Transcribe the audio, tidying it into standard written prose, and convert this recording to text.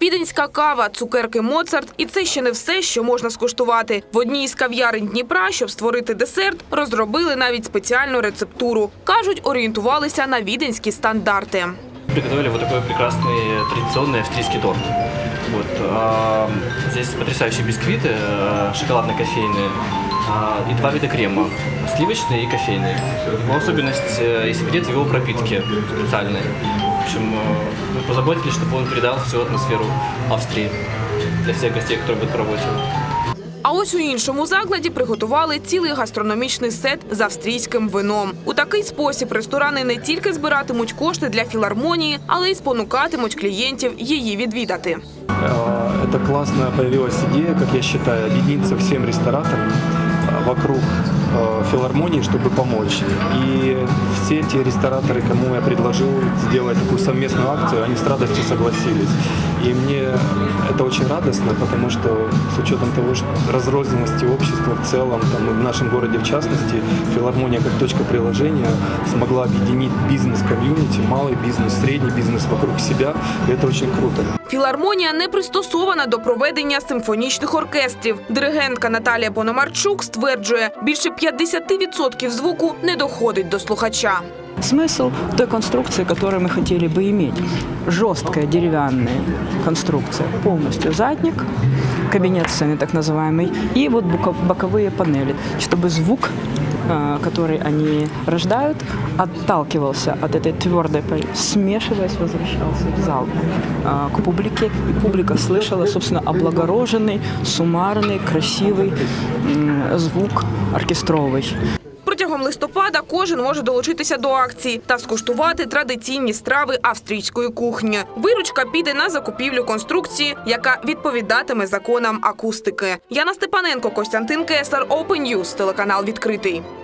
Віденська кава, цукерки «Моцарт» – і це ще не все, що можна скуштувати. В одній із кав'ярень Дніпра, щоб створити десерт, розробили навіть спеціальну рецептуру. Кажуть, орієнтувалися на віденські стандарти. Приготовили вот такой прекрасный традиционный австрийский торт. Здесь потрясающие бисквиты, шоколадно-кофейные, и два вида крема – сливочный и кофейный. Его особенность и секрет в его пропитке специальной. В общем, мы позаботились, чтобы он передал всю атмосферу Австрии для всех гостей, которые будут пробовать его. А ось у іншому закладі приготували цілий гастрономічний сет з австрійським вином. У такий спосіб ресторани не тільки збиратимуть кошти для філармонії, але й спонукатимуть клієнтів її відвідати. Это классная появилась идея, как я считаю, объединиться всем рестораторам вокруг филармонии, чтобы помочь. И все те рестораторы, кому я предложил сделать такую совместную акцию, они с радостью согласились. И мне это очень радостно, потому что с учетом того, что разрозненности общества в целом, там, и в нашем городе в частности, филармония как точка приложения смогла объединить бизнес-комьюнити, малый бизнес, средний бизнес вокруг себя. И это очень круто. Філармонія не пристосована до проведення симфонічних оркестрів. Диригентка Наталія Пономарчук стверджує, більше 50% звуку не доходить до слухача. Смысл той конструкции, которую мы хотели бы иметь. Жесткая деревянная конструкция, полностью задник, кабинет сцены так называемый, и вот боковые панели, чтобы звук, который они рождают, отталкивался от этой твердой, смешиваясь, возвращался в зал к публике. И публика слышала, собственно, облагороженный, суммарный, красивый звук оркестровый. Протягом листопада кожен може долучитися до акції та скуштувати традиційні страви австрійської кухні. Виручка піде на закупівлю конструкції, яка відповідатиме законам акустики. Яна Степаненко, Костянтин Кесар, Open News, телеканал «Відкритий».